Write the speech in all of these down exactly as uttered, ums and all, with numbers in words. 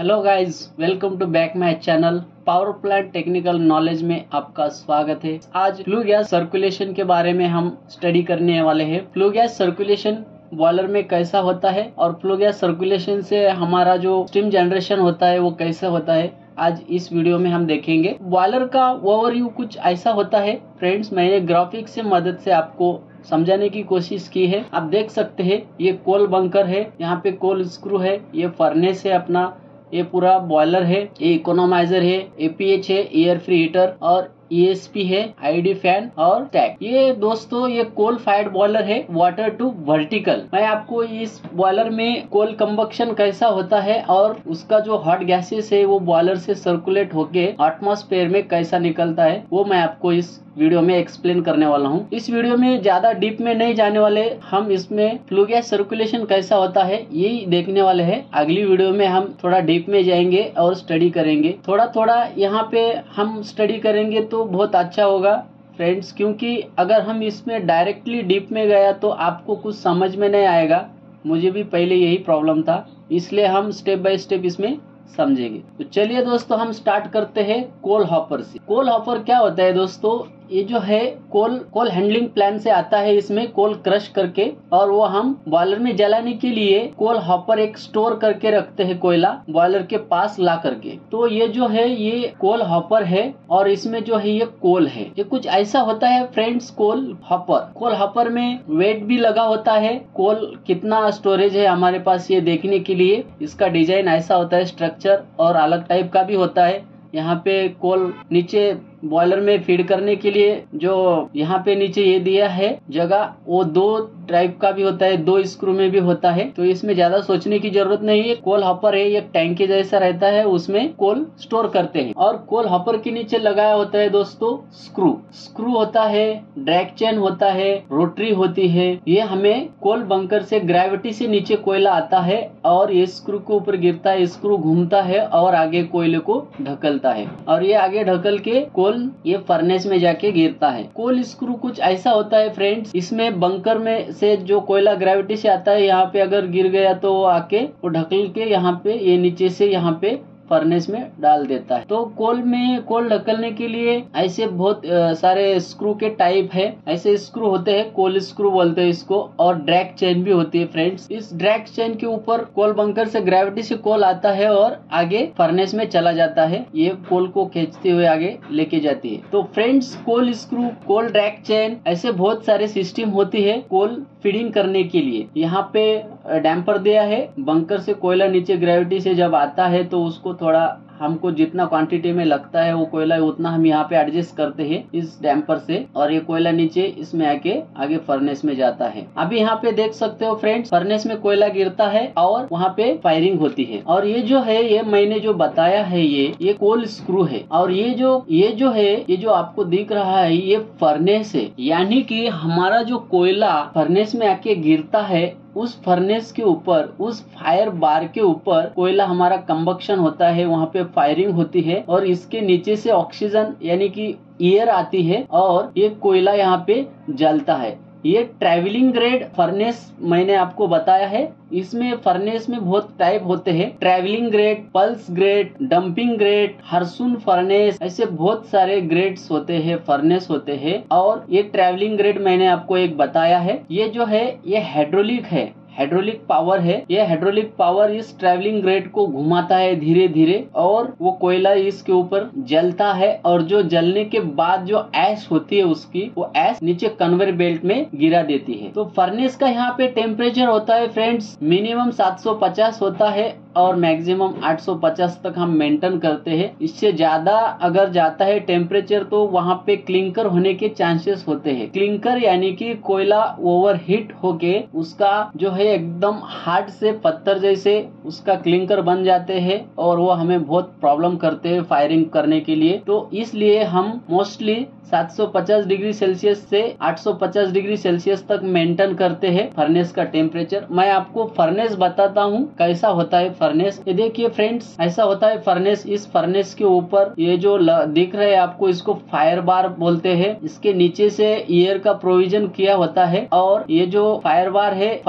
Hello guys, welcome to back my channel. Power plant technical knowledge में आपका स्वागत है। आज फ्लू गैस सर्कुलेशन के बारे में हम स्टडी करने वाले हैं। फ्लू गैस सर्कुलेशन बॉयलर में कैसा होता है और फ्लू गैस सर्कुलेशन से हमारा जो स्टीम जनरेशन होता है वो कैसे होता है, आज इस वीडियो में हम देखेंगे। बॉयलर का ओवरव्यू कुछ ऐसा होता है फ्रेंड्स। मैंने ग्राफिक्स से मदद से आपको समझाने की कोशिश की है। आप देख सकते हैं ये कोल बंकर है, यहाँ पे कोल स्क्रू है, ये फर्नेस है अपना, ये पूरा बॉयलर है, ये इकोनोमाइजर है, एपीएच है, एयर फ्री हीटर, और ईएसपी है, आईडी फैन और टैग। ये दोस्तों ये कोल फायर्ड बॉयलर है, वाटर टू वर्टिकल। मैं आपको इस बॉयलर में कोल कंबक्शन कैसा होता है और उसका जो हॉट गैसेस है वो बॉयलर से सर्कुलेट होके एटमॉस्फेयर में कैसा निकलता है वो मैं आपको इस वीडियो में एक्सप्लेन करने वाला हूँ। इस वीडियो में ज्यादा डीप में नहीं जाने वाले हम, इसमें फ्लू गैस सर्कुलेशन कैसा होता है यही देखने वाले हैं। अगली वीडियो में हम थोड़ा डीप में जाएंगे और स्टडी करेंगे। थोड़ा थोड़ा यहाँ पे हम स्टडी करेंगे तो बहुत अच्छा होगा फ्रेंड्स, क्योंकि अगर हम इसमें डायरेक्टली डीप में गया तो आपको कुछ समझ में नहीं आएगा। मुझे भी पहले यही प्रॉब्लम था, इसलिए हम स्टेप बाय स्टेप इसमें समझेंगे। तो चलिए दोस्तों हम स्टार्ट करते हैं कोल हॉपर से। कोल हॉपर क्या होता है दोस्तों? ये जो है कोल कोल हैंडलिंग प्लान से आता है। इसमें कोल क्रश करके और वो हम बॉयलर में जलाने के लिए कोल हॉपर एक स्टोर करके रखते हैं, कोयला बॉयलर के पास ला करके। तो ये जो है ये कोल हॉपर है और इसमें जो है ये कोल है। ये कुछ ऐसा होता है friends coal hopper. Coal hopper में वेट भी लगा होता है, कोल कितना स्टोरेज है हमारे पास ये देखने के लिए। इसका डिजाइन ऐसा होता है, स्ट्रक्चर और अलग टाइप का भी होता है। यहाँ पे कोल नीचे बॉयलर में फीड करने के लिए जो यहाँ पे नीचे ये दिया है जगह, वो दो टाइप का भी होता है, दो स्क्रू में भी होता है। तो इसमें ज्यादा सोचने की जरूरत नहीं है। कोल हॉपर है, एक टैंक के जैसा रहता है, उसमें कोल स्टोर करते हैं। और कोल हॉपर के नीचे लगाया होता है दोस्तों स्क्रू। स्क्रू होता है, ड्रैग चेन होता है, रोटरी होती है। ये हमें कोल बंकर से ग्रेविटी से नीचे कोयला आता है और ये स्क्रू के ऊपर गिरता है, स्क्रू घूमता है और आगे कोयले को ढकलता है और ये आगे ढकल के कोल ये फर्नेस में जाके गिरता है। कोल स्क्रू कुछ ऐसा होता है फ्रेंड्स, इसमें बंकर में से जो कोयला ग्रेविटी से आता है यहाँ पे अगर गिर गया तो वो आके वो ढकल के यहाँ पे ये नीचे से यहाँ पे फर्नेस में डाल देता है। तो कोल में कोल ढकलने के लिए ऐसे बहुत आ, सारे स्क्रू के टाइप है। ऐसे स्क्रू होते हैं, कोल स्क्रू बोलते हैं इसको, और ड्रैग चेन भी होती है फ्रेंड्स। इस ड्रैग चेन के ऊपर कोल बंकर से ग्रेविटी से कोल आता है और आगे फर्नेस में चला जाता है। ये कोल को खींचते हुए आगे लेके जाती है। तो friends coal screw, coal drag chain, ऐसे बहुत सारे सिस्टम होती है कोल फीडिंग करने के लिए। यहाँ पे डैम्पर दिया है, बंकर से कोयला नीचे ग्रेविटी से जब आता है तो उसको थोड़ा हमको जितना क्वांटिटी में लगता है वो कोयला उतना हम यहाँ पे एडजस्ट करते हैं इस डैम्पर से, और ये कोयला नीचे इसमें आके आगे फर्नेस में जाता है। अभी यहाँ पे देख सकते हो फ्रेंड्स, फर्नेस में कोयला गिरता है और वहाँ पे फायरिंग होती है। और ये जो है ये मैंने जो बताया है ये ये कोल स्क्रू है। और ये जो ये जो है ये जो आपको दिख रहा है ये फर्नेस है, यानी कि हमारा जो कोयला फर्नेस में आके गिरता है उस फर्नेस के ऊपर, उस फायर बार के ऊपर कोयला हमारा कंबक्शन होता है, वहाँ पे फायरिंग होती है और इसके नीचे से ऑक्सीजन यानी कि एयर आती है और ये कोयला यहाँ पे जलता है। ये ट्रैवलिंग ग्रेड फर्नेस मैंने आपको बताया है। इसमें फर्नेस में बहुत टाइप होते हैं, travelling grate, pulse grate, dumping grate, हरसुन फर्नेस, ऐसे बहुत सारे ग्रेड्स होते हैं, फर्नेस होते हैं। और ये ट्रैवलिंग ग्रेड मैंने आपको एक बताया है। ये जो है ये हाइड्रोलिक है, हाइड्रोलिक पावर है। ये हाइड्रोलिक पावर इस ट्रैवलिंग ग्रेड को घुमाता है धीरे धीरे और वो कोयला इसके ऊपर जलता है और जो जलने के बाद जो ऐश होती है उसकी, वो ऐश नीचे कन्वेयर बेल्ट में गिरा देती है। तो फर्नेस का यहाँ पे टेम्परेचर होता है फ्रेंड्स मिनिमम सात सौ पचास होता है और मैक्सिमम आठ सौ पचास तक हम मेंटेन करते हैं। इससे ज्यादा अगर जाता है टेम्परेचर तो वहाँ पे क्लिंकर होने के चांसेस होते हैं। क्लिंकर यानी कि कोयला ओवर हीट होके उसका जो है एकदम हार्ड से पत्थर जैसे उसका क्लिंकर बन जाते हैं और वो हमें बहुत प्रॉब्लम करते हैं फायरिंग करने के लिए। तो इसलिए हम मोस्टली सात सौ पचास डिग्री सेल्सियस से आठ सौ पचास डिग्री सेल्सियस तक मेंटेन करते हैं फर्नेस का टेम्परेचर। मैं आपको फर्नेस बताता हूँ कैसा होता है फर्नेस। ये देखिए फ्रेंड्स, ऐसा होता है फर्नेस। इस फर्नेस के ऊपर ये जो दिख रहे हैं आपको, इसको फायर बार बोलते हैं। इसके नीचे से एयर का प्रोविजन किया होता है और ये जो फायर बार है, फायर बार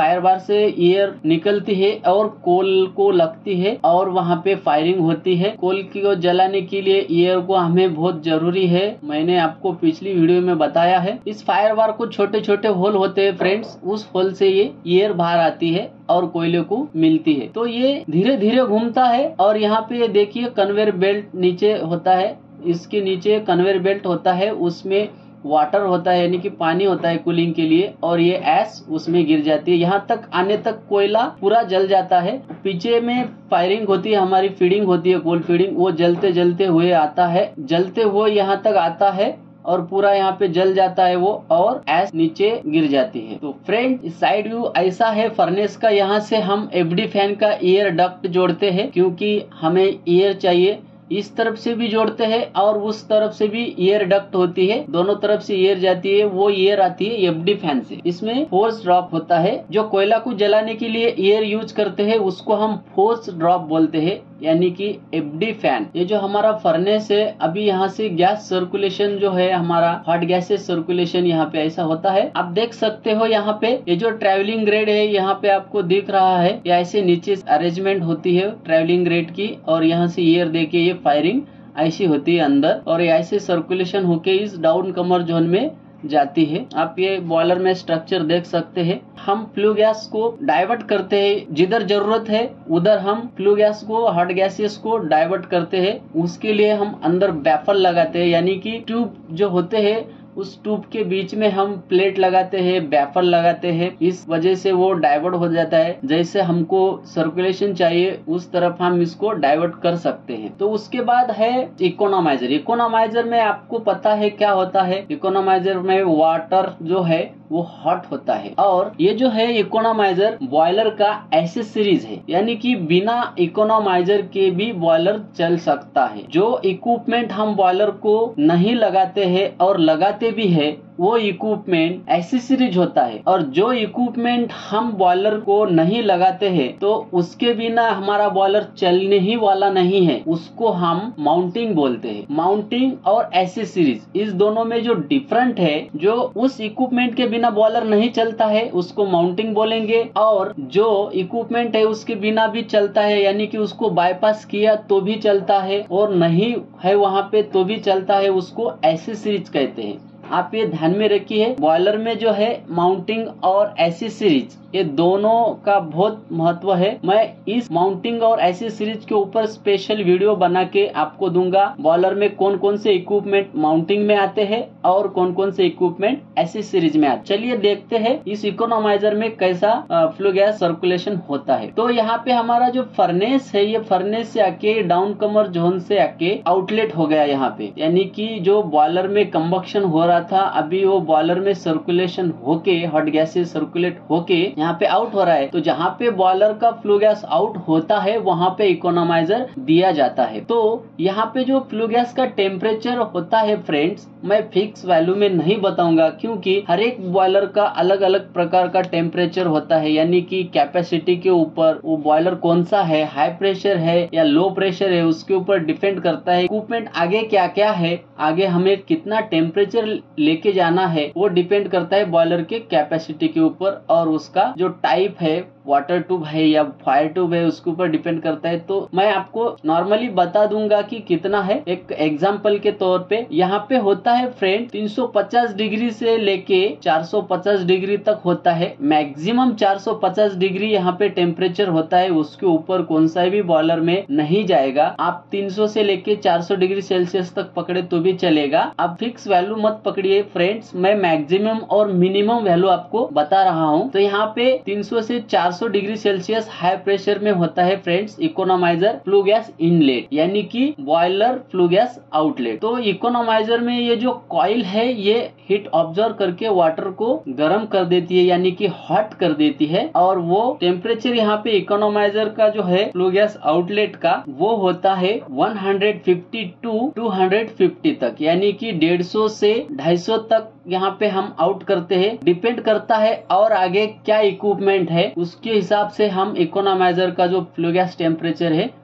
से एयर निकलती है और कोल को लगती है और वहाँ पे फायरिंग होती है। कोल को जलाने के लिए एयर को हमें बहुत जरूरी है, मैंने आपको पिछली वीडियो में बताया है। इस फायर बार को छोटे छोटे होल होते हैं फ्रेंड्स, उस होल से ये एयर बाहर आती है और कोयले को मिलती है। तो ये धीरे धीरे घूमता है और यहाँ पे ये देखिए कन्वेयर बेल्ट नीचे होता है, इसके नीचे कन्वेयर बेल्ट होता है, उसमें वाटर होता है यानी कि पानी होता है कूलिंग के लिए, और ये ऐश उसमें गिर जाती है। यहाँ तक आने तक कोयला पूरा जल जाता है। पीछे में फायरिंग होती है, हमारी फीडिंग होती है, कोल फीडिंग, वो जलते जलते हुए आता है, जलते हुए यहाँ तक आता है और पूरा यहाँ पे जल जाता है वो, और ऐश नीचे गिर जाती है। तो फ्रेंड साइड व्यू ऐसा है फर्नेस का। यहाँ से हम एफडी फैन का एयर डक्ट जोड़ते हैं क्योंकि हमें एयर चाहिए। इस तरफ से भी जोड़ते हैं और उस तरफ से भी एयर डक्ट होती है, दोनों तरफ से एयर जाती है। वो एयर आती है एफडी फैन से। इसमें फोर्स ड्रॉप होता है। जो कोयला को जलाने के लिए एयर यूज करते हैं उसको हम फोर्स ड्रॉप बोलते हैं, यानी कि एफडी फैन। ये जो हमारा फर्नेस है, अभी यहाँ से गैस सर्कुलेशन जो है, हमारा हॉट गैसेस सर्कुलेशन यहाँ पे ऐसा होता है। आप देख सकते हो यहाँ पे ये जो ट्रेवलिंग ग्रेड है यहाँ पे आपको दिख रहा है, या ऐसे नीचे अरेंजमेंट होती है ट्रेवलिंग ग्रेड की, और यहाँ से एयर देके ये फायरिंग ऐसी होती है अंदर, और ऐसे सर्कुलेशन होके इस डाउन कमर जोन में जाती है। आप ये बॉयलर में स्ट्रक्चर देख सकते हैं। हम फ्लू गैस को डाइवर्ट करते हैं, जिधर जरूरत है उधर हम फ्लू गैस को, हॉट गैसेस को डाइवर्ट करते हैं। उसके लिए हम अंदर बैफल लगाते हैं, यानी कि ट्यूब जो होते हैं उस ट्यूब के बीच में हम प्लेट लगाते हैं, बैफल लगाते हैं। इस वजह से वो डाइवर्ट हो जाता है, जैसे हमको सर्कुलेशन चाहिए उस तरफ हम इसको डाइवर्ट कर सकते हैं। तो उसके बाद है इकोनोमाइजर। इकोनोमाइजर में आपको पता है क्या होता है। इकोनोमाइजर में वाटर जो है वो हॉट होता है, और ये जो है इकोनोमाइजर बॉयलर का एक्सेसरीज है, यानी कि बिना इकोनोमाइजर के भी बॉयलर चल सकता है। जो इक्विपमेंट हम बॉयलर को नहीं लगाते हैं और लगाते भी है वो इक्विपमेंट एक्सेसरीज होता है, और जो इक्विपमेंट हम बॉयलर को नहीं लगाते हैं तो उसके बिना हमारा बॉयलर चलने ही वाला नहीं है, उसको हम माउंटिंग बोलते हैं। माउंटिंग और एक्सेसरीज इस दोनों में जो डिफरेंट है, जो उस इक्विपमेंट के बिना बॉयलर नहीं चलता है उसको माउंटिंग बोलेंगे, और जो इक्विपमेंट है उसके बिना भी चलता है, यानी कि उसको बाईपास किया तो भी चलता है और नहीं है वहाँ पे तो भी चलता है, उसको एक्सेसरीज कहते हैं। आप ये ध्यान में रखिए, बॉयलर में जो है माउंटिंग और एक्सेसरीज ये दोनों का बहुत महत्व है। मैं इस माउंटिंग और एक्सेसरीज के ऊपर स्पेशल वीडियो बना के आपको दूंगा। बॉयलर में कौन कौन से इक्विपमेंट माउंटिंग में आते हैं और कौन कौन से इक्विपमेंट एक्सेसरीज में आते हैं। चलिए देखते हैं इस इकोनोमाइजर में कैसा फ्लो गैस सर्कुलेशन होता है। तो यहाँ पे हमारा जो फर्नेस है, ये फर्नेस से आके डाउन कमर जोन से आके आउटलेट हो गया यहाँ पे, यानी कि जो बॉयलर में कंबक्शन हो रहा था अभी वो बॉयलर में सर्कुलेशन होके, हॉट गैसेस सर्कुलेट होके यहाँ पे आउट हो रहा है। तो जहाँ पे बॉयलर का फ्लू गैस आउट होता है वहाँ पे इकोनोमाइजर दिया जाता है। तो यहाँ पे जो फ्लू गैस का टेम्परेचर होता है फ्रेंड्स, मैं फिक्स वैल्यू में नहीं बताऊंगा क्योंकि हर एक बॉयलर का अलग अलग प्रकार का टेम्परेचर होता है, यानी कि कैपेसिटी के ऊपर वो बॉयलर कौन सा है, हाई प्रेशर है या लो प्रेशर है, उसके ऊपर डिपेंड करता है। इक्विपमेंट आगे क्या क्या है, आगे हमें कितना टेम्परेचर लेके जाना है वो डिपेंड करता है बॉयलर के कैपेसिटी के ऊपर, और उसका जो टाइप है, वाटर ट्यूब है या फायर ट्यूब है, उसके ऊपर डिपेंड करता है। तो मैं आपको नॉर्मली बता दूंगा कि कितना है। एक एग्जांपल के तौर पे यहाँ पे होता है फ्रेंड तीन सौ पचास डिग्री से लेके चार सौ पचास डिग्री तक होता है। मैक्सिमम चार सौ पचास डिग्री यहाँ पे टेम्परेचर होता है, उसके ऊपर कौन सा भी बॉयलर में नहीं जाएगा। आप तीन सौ से लेके चार सौ डिग्री सेल्सियस तक पकड़े तो भी चलेगा। आप फिक्स वैल्यू मत पकड़िए फ्रेंड्स, मैं मैक्सिमम और मिनिमम वैल्यू आपको बता रहा हूँ। तो यहाँ पे तीन सौ से चार सौ डिग्री सेल्सियस हाई प्रेशर में होता है friends economiser flue gas inlet, यानी कि बॉयलर फ्लू गैस आउटलेट। तो इकोनोमाइजर में ये जो कॉइल है ये हीट ऑब्जर्व करके वाटर को गर्म कर देती है, यानी कि हॉट कर देती है, और वो टेम्परेचर यहाँ पे इकोनोमाइजर का जो है फ्लू गैस आउटलेट का वो होता है एक सौ पचास टू दो सौ पचास तक, यानी कि डेढ़ सौ से ढाई सौ तक यहाँ पे हम आउट करते हैं। डिपेंड करता है और आगे क्या इक्विपमेंट है उसके हिसाब से हम इकोनोमाइजर का जो फ्लू गैस टेम्परेचर है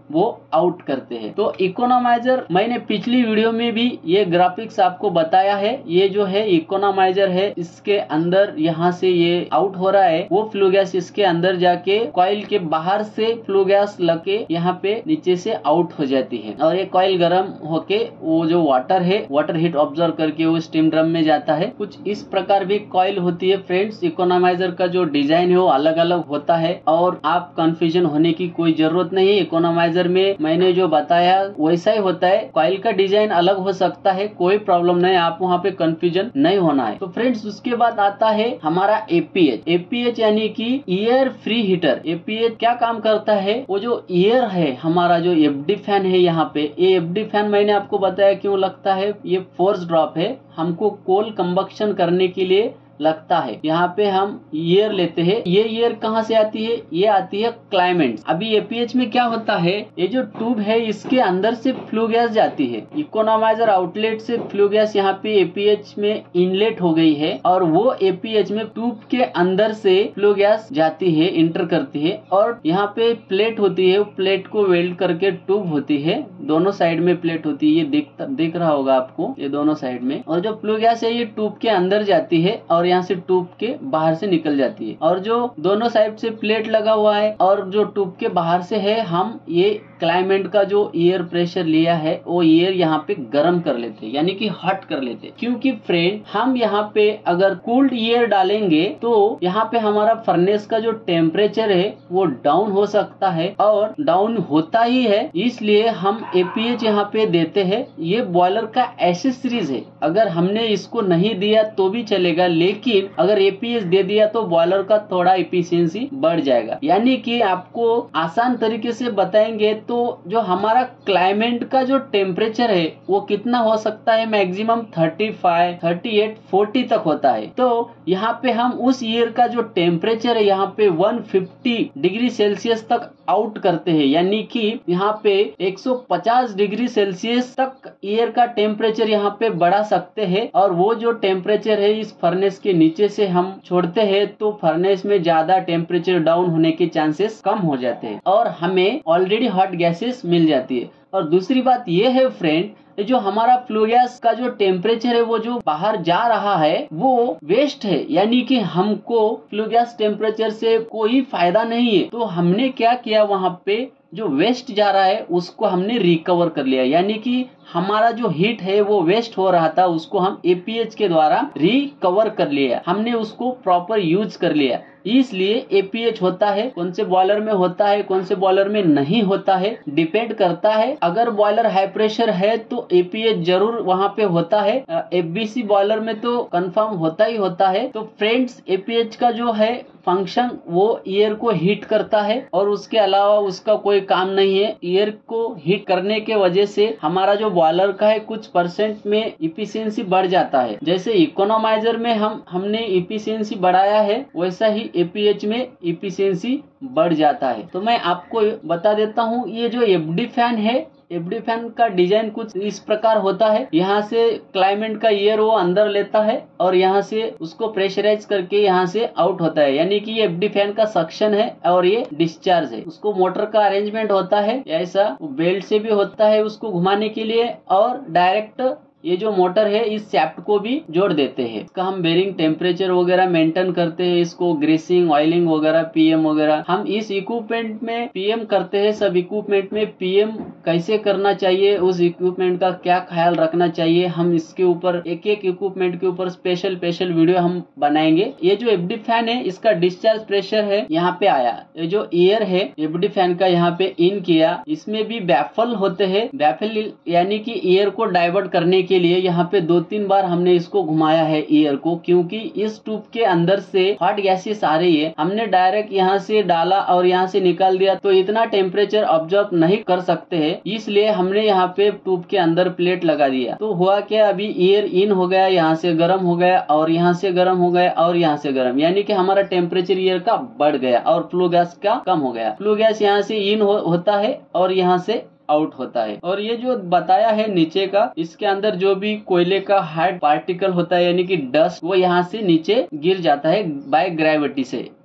वो आउट करते हैं। तो इकोनोमाइजर मैंने पिछली वीडियो में भी ये ग्राफिक्स आपको बताया है। ये जो है इकोनोमाइजर है, इसके अंदर यहाँ से ये आउट हो रहा है, वो फ्लू गैस इसके अंदर जाके कॉइल के बाहर से फ्लू गैस लगे यहाँ पे नीचे से आउट हो जाती है और ये कॉइल गर्म होके वो जो वाटर है, वाटर हीट ऑब्जर्व करके वो स्टीम ड्रम में जाता है। कुछ इस प्रकार भी कॉइल होती है फ्रेंड्स। इकोनोमाइजर का जो डिजाइन है वो अलग अलग होता है और आप कंफ्यूजन होने की कोई जरूरत नहीं है। इकोनोमाइजर में मैंने जो बताया वैसा ही होता है, कॉइल का डिजाइन अलग हो सकता है, कोई प्रॉब्लम नहीं, आप वहाँ पे कंफ्यूजन नहीं होना है। तो फ्रेंड्स उसके बाद आता है हमारा एपीएच। एपीएच यानी कि एयर फ्री हीटर। एपीएच क्या काम करता है, वो जो एयर है हमारा जो एफडी फैन है, यहाँ पे ये एफडी फैन मैंने आपको बताया क्यों लगता है, ये फोर्स ड्रॉप है, हमको कोल कंबक्शन करने के लिए लगता है। यहाँ पे हम एयर लेते हैं, ये एयर कहाँ से आती है, ये आती है क्लाइमेट। अभी एपीएच में क्या होता है, ये जो ट्यूब है इसके अंदर से फ्लू गैस जाती है, इकोनोमाइजर आउटलेट से फ्लू गैस यहाँ पे एपीएच में इनलेट हो गई है और वो एपीएच में ट्यूब के अंदर से फ्लू गैस जाती है, इंटर करती है और यहाँ पे प्लेट होती है, प्लेट को वेल्ड करके ट्यूब होती है, दोनों साइड में प्लेट होती है, ये दिख दिख रहा होगा आपको, ये दोनों साइड में। और जो फ्लू गैस है ये ट्यूब के अंदर जाती है और यहाँ से ट्यूब के बाहर से निकल जाती है। और जो दोनों साइड से प्लेट लगा हुआ है और जो ट्यूब के बाहर से है, हम ये क्लाइमेट का जो एयर प्रेशर लिया है वो एयर यहाँ पे गर्म कर लेते हैं, यानी कि हॉट कर लेते हैं। क्योंकि फ्रेंड हम यहाँ पे अगर कूल्ड एयर डालेंगे तो यहाँ पे हमारा फर्नेस का जो टेम्परेचर है वो डाउन हो सकता है और डाउन होता ही है, इसलिए हम एपीएच यहाँ पे देते हैं। ये बॉयलर का एसेसरीज है, अगर हमने इसको नहीं दिया तो भी चलेगा, लेकिन अगर एपीएच दे दिया तो बॉयलर का थोड़ा एफिशिएंसी बढ़ जाएगा। यानी कि आपको आसान तरीके से बताएंगे तो जो हमारा क्लाइमेट का जो टेम्परेचर है वो कितना हो सकता है, मैक्सिमम पैंतीस, अड़तीस, चालीस तक होता है। तो यहाँ पे हम उस ईयर का जो टेम्परेचर है यहाँ पे एक सौ पचास डिग्री सेल्सियस तक आउट करते हैं, यानी कि यहाँ पे एक सौ पचास डिग्री सेल्सियस तक एयर का टेम्परेचर यहाँ पे बढ़ा सकते हैं। और वो जो टेम्परेचर है इस फर्नेस के नीचे से हम छोड़ते हैं तो फर्नेस में ज्यादा टेम्परेचर डाउन होने के चांसेस कम हो जाते हैं और हमें ऑलरेडी हॉट गैसेस मिल जाती है। और दूसरी बात ये है फ्रेंड, जो हमारा फ्लू गैस का जो टेम्परेचर है वो जो बाहर जा रहा है वो वेस्ट है, यानी कि हमको फ्लू गैस टेम्परेचर से कोई फायदा नहीं है। तो हमने क्या किया, वहाँ पे जो वेस्ट जा रहा है उसको हमने रिकवर कर लिया, यानी कि हमारा जो हीट है वो वेस्ट हो रहा था उसको हम एपीएच के द्वारा रिकवर कर लिया, हमने उसको प्रॉपर यूज कर लिया। इसलिए एपीएच होता है, कौन से बॉयलर में होता है कौन से बॉयलर में नहीं होता है डिपेंड करता है। अगर बॉयलर हाई प्रेशर है तो एपीएच जरूर वहाँ पे होता है, एफबीसी बॉयलर में तो कंफर्म होता ही होता है। तो फ्रेंड्स एपीएच का जो है फंक्शन वो एयर को हीट करता है और उसके अलावा उसका कोई काम नहीं है। एयर को हीट करने के वजह से हमारा जो बॉयलर का है कुछ परसेंट में इफिशियंसी बढ़ जाता है। जैसे इकोनोमाइजर में हम हमने इफिशियंसी बढ़ाया है वैसा ही एपीएच में इफिशियंसी बढ़ जाता है। तो मैं आपको बता देता हूँ, ये जो एफडी फैन है, एफडी फैन का डिजाइन कुछ इस प्रकार होता है। यहाँ से क्लाइमेट का एयर वो अंदर लेता है और यहाँ से उसको प्रेशराइज करके यहाँ से आउट होता है, यानी कि ये एफडी फैन का सक्शन है और ये डिस्चार्ज है। उसको मोटर का अरेंजमेंट होता है ऐसा, बेल्ट से भी होता है उसको घुमाने के लिए और डायरेक्ट ये जो मोटर है इस शैफ्ट को भी जोड़ देते हैं। इसका हम बेरिंग टेम्परेचर वगैरह मेंटेन करते हैं, इसको ग्रीसिंग ऑयलिंग वगैरह पीएम वगैरह हम इस इक्विपमेंट में पीएम करते हैं। सब इक्विपमेंट में पीएम कैसे करना चाहिए, उस इक्विपमेंट का क्या ख्याल रखना चाहिए, हम इसके ऊपर एक एक इक्विपमेंट के ऊपर स्पेशल स्पेशल वीडियो हम बनाएंगे। ये जो एफडी फैन है इसका डिस्चार्ज प्रेशर है यहाँ पे आया, ये जो एयर है एफडी फैन का यहाँ पे इन किया, इसमें भी बैफल होते हैं। बैफल यानी कि एयर को डाइवर्ट करने के लिए यहाँ पे दो तीन बार हमने इसको घुमाया है एयर को, क्योंकि इस ट्यूब के अंदर से हॉट गैसेस आ रही है। हमने डायरेक्ट यहाँ से डाला और यहाँ से निकाल दिया तो इतना टेम्परेचर ऑब्जर्व नहीं कर सकते हैं, इसलिए हमने यहाँ पे ट्यूब के अंदर प्लेट लगा दिया। तो हुआ क्या, अभी एयर इन हो गया, यहाँ से गर्म हो गया और यहाँ से गर्म हो गया और यहाँ से गर्म, यानी कि हमारा टेम्परेचर एयर का बढ़ गया और फ्लू गैस का कम हो गया। फ्लू गैस यहाँ से इन हो, होता है और यहाँ से आउट होता है। और ये जो बताया है नीचे का, इसके अंदर जो भी कोयले का हार्ड पार्टिकल होता है यानी कि डस्ट, वो यहाँ से नीचे गिर जाता है बाय ग्रेविटी से।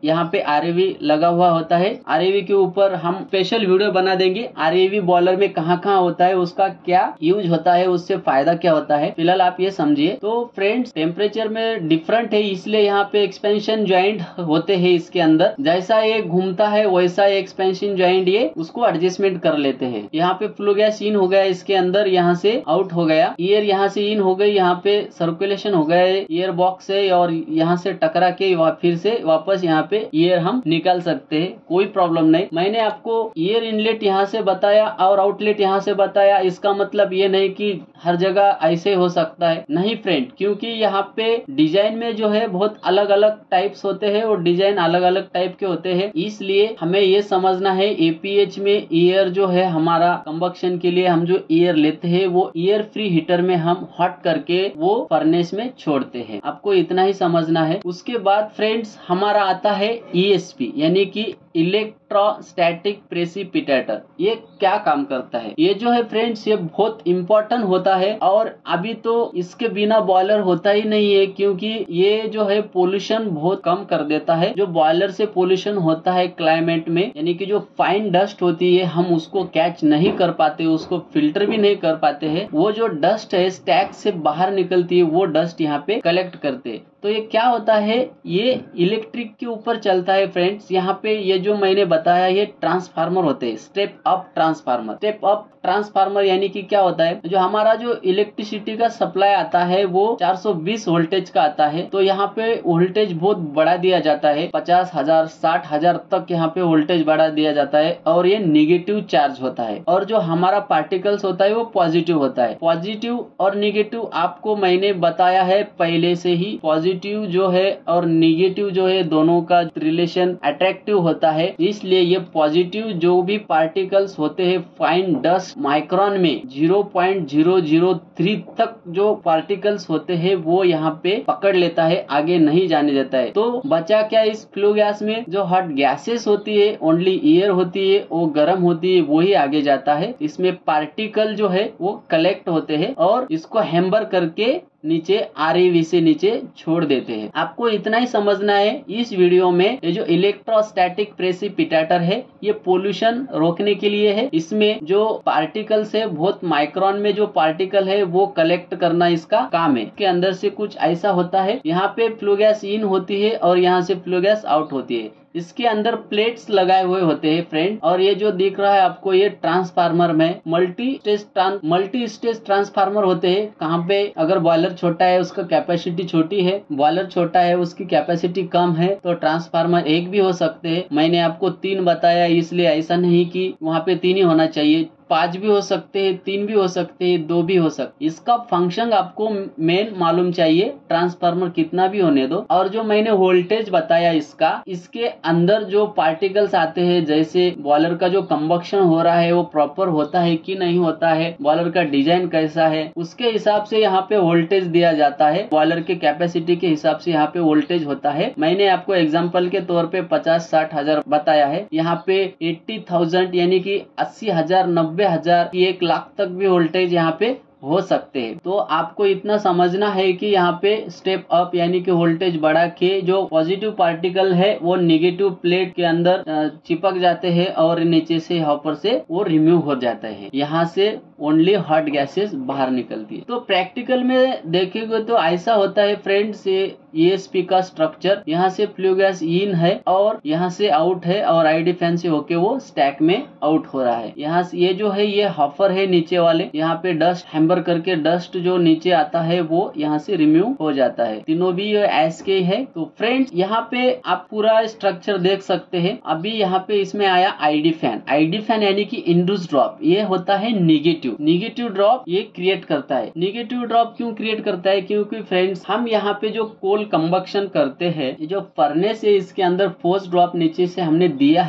यहाँ पे आरएवी लगा हुआ होता है। आरएवी के ऊपर हम स्पेशल वीडियो बना देंगे। आरएवी बॉयलर में कहाँ कहाँ होता है, उसका क्या यूज होता है, उससे फायदा क्या होता है, फिलहाल आप ये समझिए। तो फ्रेंड्स टेम्परेचर में डिफरेंट है, इसलिए यहाँ पे एक्सपेंशन ज्वाइंट होते हैं इसके अंदर। जैसा ये घूमता है वैसा एक्सपेंशन ज्वाइंट ये उसको एडजस्टमेंट कर लेते हैं। यहाँ पे फ्लो गैस इन हो गया इसके अंदर, यहाँ से आउट हो गया, एयर यहाँ से इन हो गई, यहाँ पे सर्कुलेशन हो गया एयर बॉक्स से, और यहाँ से टकरा के फिर से वापस यहाँ पे एयर हम निकाल सकते हैं, कोई प्रॉब्लम नहीं। मैंने आपको एयर इनलेट यहाँ से बताया और आउटलेट यहाँ से बताया, इसका मतलब ये नहीं कि हर जगह ऐसे हो सकता है, नहीं फ्रेंड, क्योंकि यहाँ पे डिजाइन में जो है बहुत अलग अलग टाइप्स होते हैं और डिजाइन अलग अलग टाइप के होते हैं। इसलिए हमें ये समझना है एपीएच में एयर जो है हमारा कंबक्शन के लिए हम जो एयर लेते हैं वो एयर फ्री हीटर में हम हॉट करके वो फर्नेस में छोड़ते हैं, आपको इतना ही समझना है। उसके बाद फ्रेंड्स हमारा आता है ईएसपी यानी कि इलेक्ट्रोस्टैटिक प्रेसिपिटेटर। ये क्या काम करता है, ये जो है फ्रेंड्स ये बहुत इम्पोर्टेंट होता है और अभी तो इसके बिना बॉयलर होता ही नहीं है, क्योंकि ये जो है पोल्यूशन बहुत कम कर देता है। जो बॉयलर से पोल्यूशन होता है क्लाइमेट में, यानी कि जो फाइन डस्ट होती है हम उसको कैच नहीं कर पाते, उसको फिल्टर भी नहीं कर पाते हैं, वो जो डस्ट है स्टैक से बाहर निकलती है वो डस्ट यहाँ पे कलेक्ट करते। तो ये क्या होता है, ये इलेक्ट्रिक के ऊपर चलता है फ्रेंड्स। यहाँ पे ये जो मैंने बताया ये ट्रांसफार्मर होते हैं, step up transformer. Step up transformer यानी कि क्या होता है, जो हमारा जो इलेक्ट्रिसिटी का सप्लाई आता है वो चार सौ बीस वोल्टेज का आता है, तो यहाँ पे वोल्टेज बहुत बढ़ा दिया जाता है, पचास हजार साठ हजार तक यहाँ पे वोल्टेज बढ़ा दिया जाता है और ये निगेटिव चार्ज होता है। और जो हमारा पार्टिकल्स होता है वो पॉजिटिव होता है। पॉजिटिव और निगेटिव आपको मैंने बताया है पहले से ही, पॉजिटिव जो है और निगेटिव जो है दोनों का रिलेशन अट्रैक्टिव होता है। इसलिए ये पॉजिटिव जो भी पार्टिकल्स होते हैं फाइन डस्ट माइक्रोन में zero point zero zero three तक जो पार्टिकल्स होते हैं वो यहाँ पे पकड़ लेता है, आगे नहीं जाने देता है। तो बचा क्या इस फ्लू गैस में, जो हॉट गैसेस होती है ओनली एयर होती है, वो गर्म होती है, वही आगे जाता है। इसमें पार्टिकल जो है वो कलेक्ट होते हैं और इसको हैम्बर करके नीचे आरईवी से नीचे छोड़ देते हैं। आपको इतना ही समझना है इस वीडियो में, ये जो इलेक्ट्रोस्टैटिक प्रेसिपिटेटर है ये पोल्यूशन रोकने के लिए है। इसमें जो पार्टिकल्स है बहुत माइक्रोन में जो पार्टिकल है वो कलेक्ट करना इसका काम है। के अंदर से कुछ ऐसा होता है, यहाँ पे फ्लू गैस इन होती है और यहाँ से फ्लू गैस आउट होती है। इसके अंदर प्लेट्स लगाए हुए होते हैं फ्रेंड, और ये जो दिख रहा है आपको ये ट्रांसफार्मर में multi stage multi stage transformer होते हैं। कहाँ पे अगर बॉयलर छोटा है उसका कैपेसिटी छोटी है, बॉयलर छोटा है उसकी कैपेसिटी कम है, तो ट्रांसफार्मर एक भी हो सकते हैं। मैंने आपको तीन बताया, इसलिए ऐसा नहीं कि वहाँ पे तीन ही होना चाहिए, पांच भी हो सकते हैं, तीन भी हो सकते हैं, दो भी हो सकते। इसका फंक्शन आपको मेन मालूम चाहिए, ट्रांसफार्मर कितना भी होने दो। और जो मैंने वोल्टेज बताया इसका, इसके अंदर जो पार्टिकल्स आते हैं, जैसे बॉयलर का जो कंबक्शन हो रहा है वो प्रॉपर होता है कि नहीं होता है, बॉयलर का डिजाइन कैसा है, उसके हिसाब से यहाँ पे वोल्टेज दिया जाता है। बॉयलर के कैपेसिटी के हिसाब से यहाँ पे वोल्टेज होता है। मैंने आपको एग्जाम्पल के तौर पे पचास साठ हजार बताया है, यहाँ पे एट्टी थाउजेंड यानी कि अस्सी हजार नब्बे हजार एक लाख तक भी वोल्टेज यहाँ पे हो सकते हैं। तो आपको इतना समझना है कि यहाँ पे स्टेप अप यानी कि वोल्टेज बढ़ा के जो पॉजिटिव पार्टिकल है वो निगेटिव प्लेट के अंदर चिपक जाते हैं और नीचे से हॉपर से वो रिमूव हो जाता है, यहाँ से ओनली हॉट गैसेस बाहर निकलती है। तो प्रैक्टिकल में देखेंगे तो ऐसा होता है फ्रेंड्स, ये ईएसपी का स्ट्रक्चर, यहाँ से फ्लू गैस इन है और यहाँ से आउट है और आईडी फैन से होके वो स्टैक में आउट हो रहा है। यहाँ से ये जो है ये हॉपर है नीचे वाले, यहाँ पे डस्ट हैम्बर करके डस्ट जो नीचे आता है वो यहाँ से रिमूव हो जाता है। तीनों भी ये एस के है। तो फ्रेंड्स यहाँ पे आप पूरा स्ट्रक्चर देख सकते हैं। अभी यहाँ पे इसमें आया आईडी फैन। आईडी फैन यानी कि इंड्यूस ड्रॉप, ये होता है निगेटिव निगेटिव ड्रॉप ये क्रिएट करता है। निगेटिव ड्रॉप क्यों क्रिएट करता है, क्योंकि फ्रेंड्स हम यहाँ पे जो कोल कंबक्शन करते हैं, जो फर्नेस है इसके अंदर फोर्स ड्रॉप नीचे से हमने दिया है,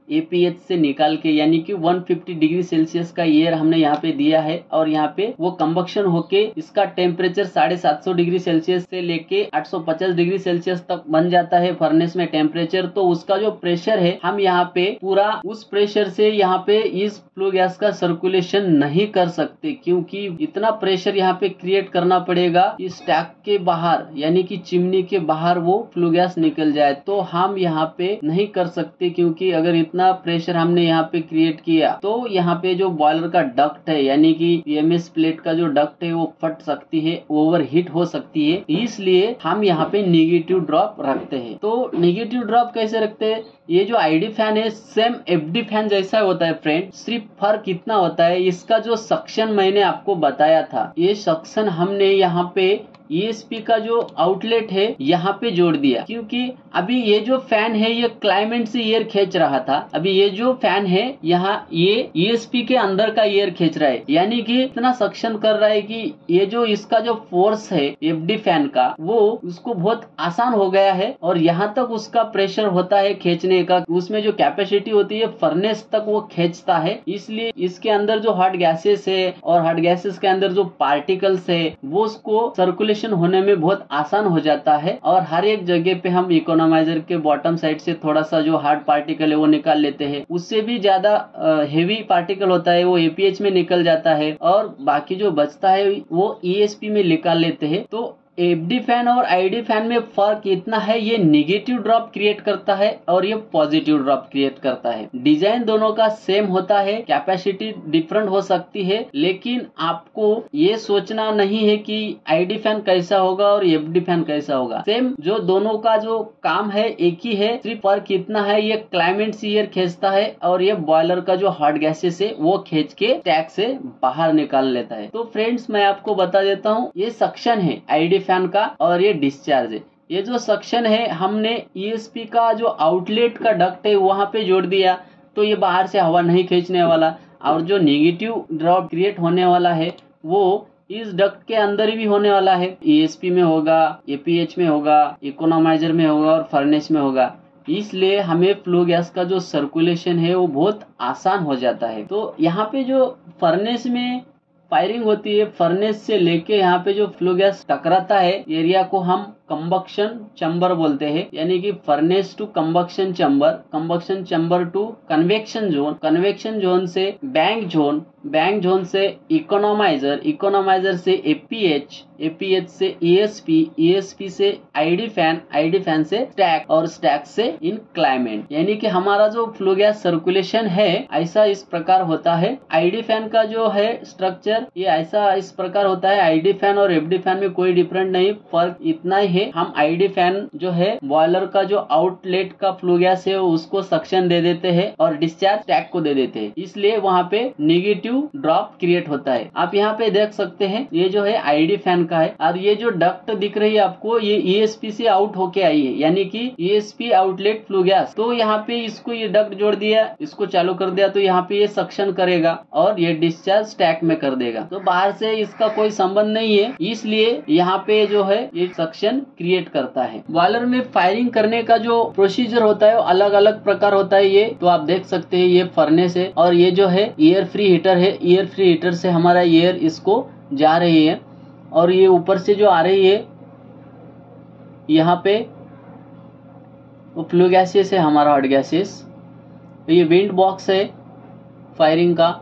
एपीएच से निकाल के, यानी कि एक सौ पचास डिग्री सेल्सियस का एयर हमने यहाँ पे दिया है और यहाँ पे वो कंबक्शन होके इसका टेम्परेचर साढ़े सात सौ डिग्री सेल्सियस से लेके आठ सौ पचास डिग्री सेल्सियस तक बन जाता है फर्नेस में टेम्परेचर। तो उसका जो प्रेशर है हम यहाँ पे पूरा उस प्रेशर से यहाँ पे इस फ्लू गैस का सर्कुलेशन नहीं कर सकते, क्योंकि इतना प्रेशर यहाँ पे क्रिएट करना पड़ेगा इस स्टैक के बाहर, यानी कि चिमनी के बाहर वो फ्लू गैस निकल जाए। तो हम यहाँ पे नहीं कर सकते, क्योंकि अगर इतना प्रेशर हमने यहाँ पे क्रिएट किया तो यहाँ पे जो बॉयलर का डक्ट है, यानी कि पीएमएस प्लेट का जो डक्ट है वो फट सकती है, ओवर हीट हो सकती है। इसलिए हम यहाँ पे निगेटिव ड्रॉप रखते हैं। तो निगेटिव ड्रॉप कैसे रखते हैं? ये जो आईडी फैन है सेम एफडी फैन जैसा होता है फ्रेंड, सिर्फ फर्क इतना होता है इसका जो सक्शन मैंने आपको बताया था, ये सक्शन हमने यहाँ पे ईएसपी का जो आउटलेट है यहाँ पे जोड़ दिया, क्योंकि अभी ये जो फैन है ये क्लाइमेट से एयर खींच रहा था। अभी ये जो फैन है यहाँ ये ईएसपी के अंदर का एयर खींच रहा है, यानी कि इतना सक्शन कर रहा है कि ये जो इसका जो फोर्स है एफडी फैन का वो उसको बहुत आसान हो गया है और यहाँ तक उसका प्रेशर होता है खींचने का, उसमें जो कैपेसिटी होती है फर्नेस तक वो खींचता है। इसलिए इसके अंदर जो हॉट गैसेस है और हॉट गैसेस के अंदर जो पार्टिकल्स है वो उसको सर्कुलेशन होने में बहुत आसान हो जाता है। और हर एक जगह पे हम इकोनोमाइजर के बॉटम साइड से थोड़ा सा जो हार्ड पार्टिकल है वो निकाल लेते हैं, उससे भी ज्यादा हेवी पार्टिकल होता है वो एपीएच में निकल जाता है और बाकी जो बचता है वो ईएसपी में निकाल लेते हैं। तो एफडी फैन और आईडी फैन में फर्क इतना है, ये निगेटिव ड्रॉप क्रिएट करता है और ये पॉजिटिव ड्रॉप क्रिएट करता है। डिजाइन दोनों का सेम होता है, कैपेसिटी डिफरेंट हो सकती है, लेकिन आपको ये सोचना नहीं है कि आईडी फैन कैसा होगा और एफडी फैन कैसा होगा। सेम जो दोनों का जो काम है एक ही है, सिर्फ फर्क इतना है ये क्लाइमेट से एयर खींचता है और ये बॉयलर का जो हॉट गैसेस है वो खींच के टैंक से बाहर निकाल लेता है। तो फ्रेंड्स मैं आपको बता देता हूँ, ये सक्शन है आईडी फैन का और ये डिस्चार्ज है। ये जो सक्शन है हमने ईएसपी का जो आउटलेट का डक्ट है वहां पे जोड़ दिया, तो ये बाहर से हवा नहीं खींचने वाला, और जो नेगेटिव ड्रॉप क्रिएट होने वाला है वो इस डक्ट के अंदर भी होने वाला है। ईएसपी में होगा, एपीएच में होगा, इकोनोमाइजर में होगा और फर्नेस में होगा। इसलिए हमें फ्लू गैस का जो सर्कुलेशन है वो बहुत आसान हो जाता है। तो यहाँ पे जो फर्नेस में फायरिंग होती है, फर्नेस से लेके यहाँ पे जो फ्लू गैस टकराता है एरिया को हम कंबक्शन चैम्बर बोलते हैं, यानी कि furnace to combustion chamber, combustion chamber to convection zone, convection zone से बैंक जोन, बैंक जोन से इकोनोमाइजर, इकोनोमाइजर से एपीएच, एपीएच से ईएसपी, ईएसपी से आईडी फैन, आईडी फैन से स्टैक और स्टैक से इन क्लाइमेट। यानी कि हमारा जो फ्लू गैस सर्कुलेशन है ऐसा इस प्रकार होता है। आईडी फैन का जो है स्ट्रक्चर ये ऐसा इस प्रकार होता है। आईडी फैन और एफडी फैन में कोई डिफरेंट नहीं, फर्क इतना ही है, हम आईडी फैन जो है बॉयलर का जो आउटलेट का फ्लू गैस है उसको सक्शन दे देते हैं और डिस्चार्ज टैंक को दे देते हैं, इसलिए वहाँ पे नेगेटिव ड्रॉप क्रिएट होता है। आप यहाँ पे देख सकते हैं ये जो है आईडी फैन का है और ये जो डक्ट दिख रही है आपको ये ईएसपी से आउट होके आई है, यानी कि ईएसपी आउटलेट फ्लू गैस। तो यहाँ पे इसको ये डक्ट जोड़ दिया, इसको चालू कर दिया, तो यहाँ पे ये सक्शन करेगा और ये डिस्चार्ज टैंक में कर देगा। तो बाहर से इसका कोई संबंध नहीं है, इसलिए यहाँ पे जो है ये सक्शन क्रिएट करता है। बॉयलर में फायरिंग करने का जो प्रोसीजर होता है वो अलग अलग प्रकार होता है। ये तो आप देख सकते हैं ये फर्नेस है और ये जो है एयर फ्री हीटर है। एयर फ्री हीटर से हमारा एयर इसको जा रही है और ये ऊपर से जो आ रही है यहाँ पे वो फ्लू गैसेस है, हमारा हॉट गैसेस। तो ये विंड बॉक्स है फायरिंग का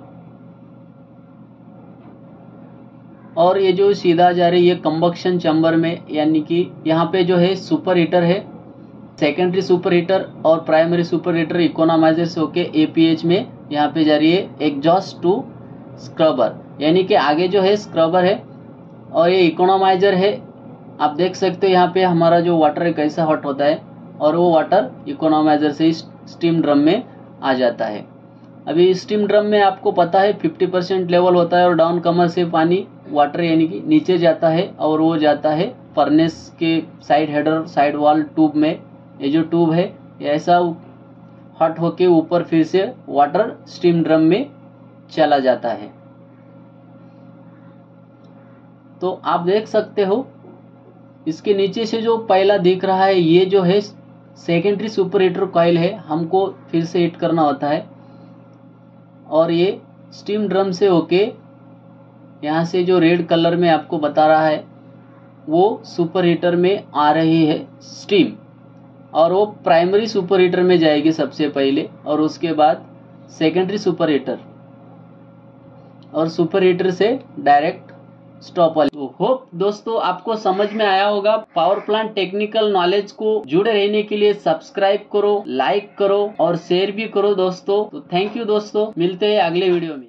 और ये जो सीधा जा रही है कंबक्शन चैम्बर में, यानी कि यहाँ पे जो है सुपर हीटर है, सेकेंडरी सुपर हीटर और प्राइमरी सुपर हीटर इकोनोमाइजर से होके एपीएच में यहाँ पे जा रही है एग्जॉस्ट टू स्क्रबर, यानी कि आगे जो है स्क्रबर है और ये इकोनोमाइजर है। आप देख सकते हो यहाँ पे हमारा जो वाटर है कैसा हॉट होता है और वो वाटर इकोनोमाइजर से स्टीम ड्रम में आ जाता है। अभी स्टीम ड्रम में आपको पता है पचास परसेंट लेवल होता है और डाउन कमर से पानी वाटर यानी कि नीचे जाता है और वो जाता है फर्नेस के side header side wall tube में। ये जो ट्यूब है ये ऐसा हॉट होके ऊपर फिर से वाटर स्टीम ड्रम में चला जाता है। तो आप देख सकते हो इसके नीचे से जो पहला दिख रहा है ये जो है सेकेंडरी सुपर हीटर कॉइल है, हमको फिर से हीट करना होता है और ये स्टीम ड्रम से होके यहाँ से जो रेड कलर में आपको बता रहा है वो सुपर हीटर में आ रही है स्टीम, और वो प्राइमरी सुपर हीटर में जाएगी सबसे पहले और उसके बाद सेकेंडरी सुपर हीटर और सुपर हीटर से डायरेक्ट स्टॉप वाली। तो होप दोस्तों आपको समझ में आया होगा। पावर प्लांट टेक्निकल नॉलेज को जुड़े रहने के लिए सब्सक्राइब करो, लाइक करो और शेयर भी करो दोस्तों। तो थैंक यू दोस्तों, मिलते हैं अगले वीडियो में।